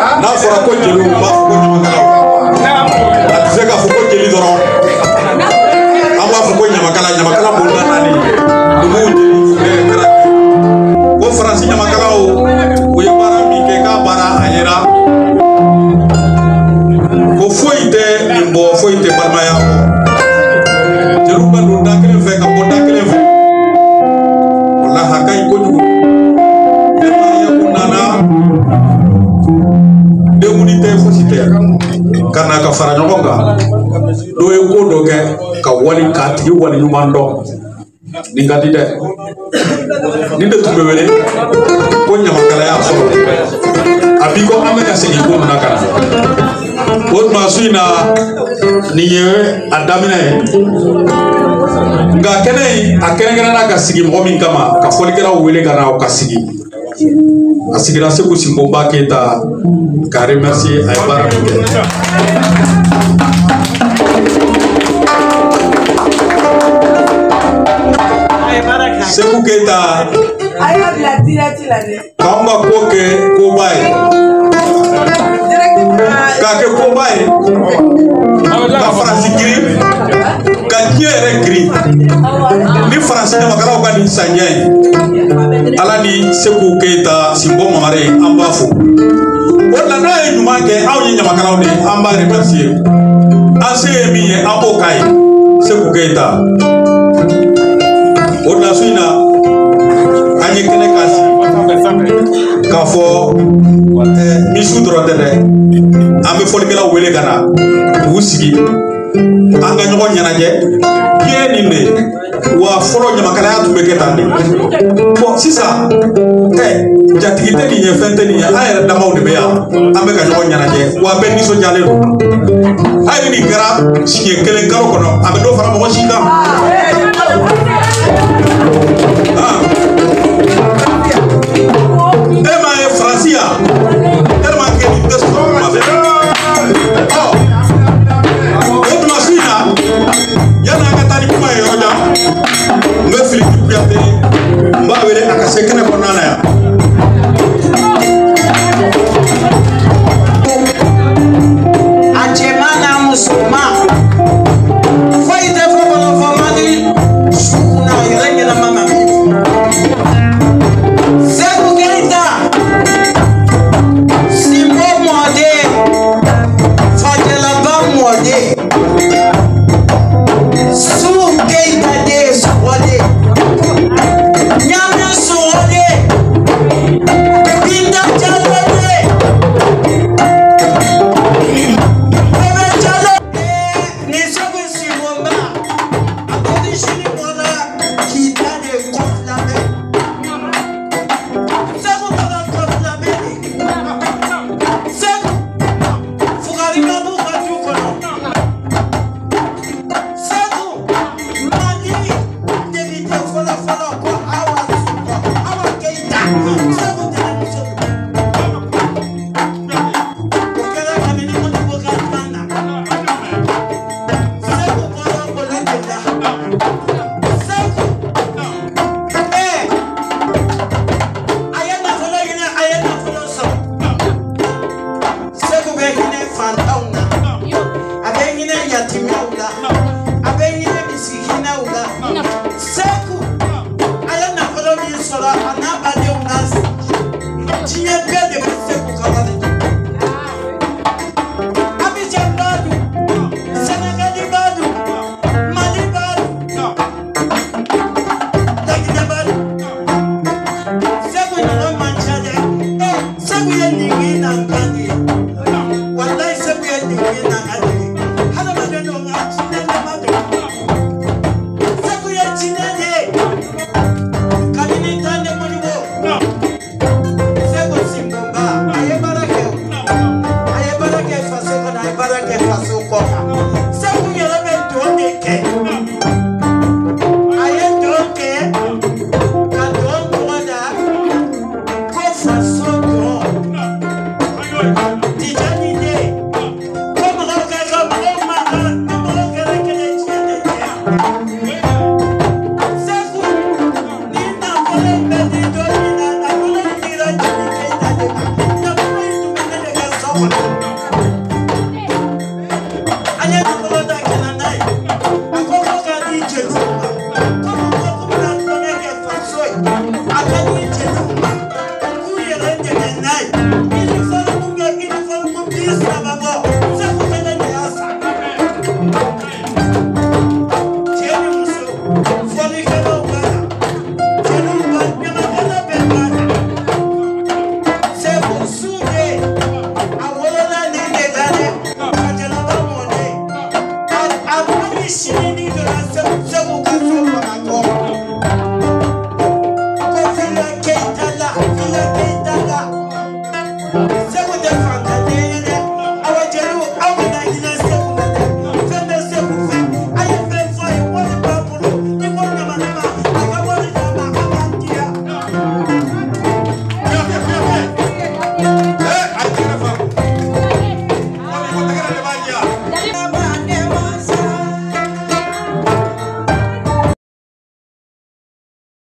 n'a fɔra ko jeliw b'a fɔ ko ɲamakalaw a tɛ se k'a fɔ ko jeli dɔrɔn an b'a fɔ ko ɲamakala boloda naani numuw jeli kɛra ko Faransi ɲamakalaw u ye baara min kɛ k'a baara a yera ko foyi tɛ nin bɔ foyi tɛ balimaya bɔ jeliw bɛ don da kelen fɛ ka bɔ da kelen fɛ o la a ka ɲi kojugu denkundi tɛ fosi tɛ ka na ka fara ɲɔgɔn kan dɔw ye ko dɔ kɛ k'a tigi wali ɲuman dɔn nin ka di dɛ nin de tun bɛ wele ko ɲamakalaya fɔlɔ a b'i ko an bɛ ka segin ko min na ka na o tuma su in na nin ye a daminɛ ye nka kɛnɛ in a kɛrɛnkɛrɛnna ka sigi mɔgɔ min kama ka fɔlikɛlaw wele ka na o ka sigi a sigira Seku Sinbonba Keita ka remercier a ye baara min kɛ Seku Keita k'anw ka ko kɛ koba ye k'a kɛ koba ye ka Faransi girin ka diɲɛ yɛrɛ girin ni Faransi ɲamakalaw ka nin saniya ye Ala ni Seku Keita Sinbo Mamare an b'a fo o la n'a ye ɲuman kɛ anw ye ɲamakalaw de an b'a remercier an se ye min ye an b'o k'a ye Seku Keita o la su in na an ye kɛnɛ k'a sigi k'a fɔ misiw dɔrɔn tɛ dɛ an bɛ fɔlikɛlaw wele ka na k'u sigi an ka ɲɔgɔn ɲɛnajɛ diɲɛ nin de wa fɔlɔ ɲamakalaya tun bɛ kɛ tan de bon sisan jatigi tɛ nin ye fɛn tɛ nin ye an yɛrɛ damaw de bɛ yan an bɛ ka ɲɔgɔn ɲɛnajɛ wa bɛɛ nisɔndiyalen don hali nin kɛra siɲɛ kelen kalo kɔnɔ a bɛ dɔ fara mɔgɔ si kan e m'a ye Faransi yan tellement que nin tɛ sɔrɔ kuma bɛɛ o tuma su in na yanni an ka taa ni kuma ye yɔrɔ jan n bɛ Philippe Kuyate n b'a wele a ka se kɛnɛ kɔnɔna na yan a cɛman n'a musoman foyi tɛ fɔ kɔnɔfɔma ni su kunna yɛrɛ ɲɛnama ma min Seku Keita Sinbo mɔden fajɛlaba mɔden Su Keita de sɔgɔlen ɲamɛ sɔgɔlen Binta Jalo de Bɛbɛ Jalo ni Seku Sinbonba a ko ni sini bɔra k'i da de kɔfilamɛ Seku bɔra kɔfilamɛ de Seku fugarima b'u ka du kɔnɔ Seku Mali député fɔlɔfɔlɔ ko Awa Keita Seku tɛna muso o kɛra kabini Modibo ka fan na Seku bɔra bolo de la Seku a ye nafolo ɲini a ye nafolo sɔrɔ Seku bɛ hinɛ fantanw na a bɛ hinɛ yatimɛw la a bɛ hinɛ misikinɛw la Seku a ye nafolo min sɔrɔ a n'a badenw na diɲɛ bɛɛ de bɛ Seku ka wari dun Abidjan b'a dun Sénégali b'a dun Mali b'a dun Laginɛ b'a dun Seku ɲɔgɔn man ca dɛ Seku ye nin na nkan de ye walayi Seku ye nin na nkan de ye hadamaden dɔ nka jinɛ dama don Seku ye jinɛ de ye kabini Tande Modibo Seku Sinbonba a ye baara kɛ a ye baara kɛ faso kɔnɔ a ye baara kɛ faso kɔ kan Seku yɛrɛ bɛ don de kɛ a ye don kɛ ka don tɔgɔ da ko faso don Tijani de ko mɔgɔ kɛ ka mɔgɔ mankan ni mɔgɔ kɛra kɛlɛ tiɲɛ tɛ kɛ yan Seku ni nafolo in bɛ di don min na nafolo in dira Jeli Keita de ma nafolo in tun bɛ ne de ka This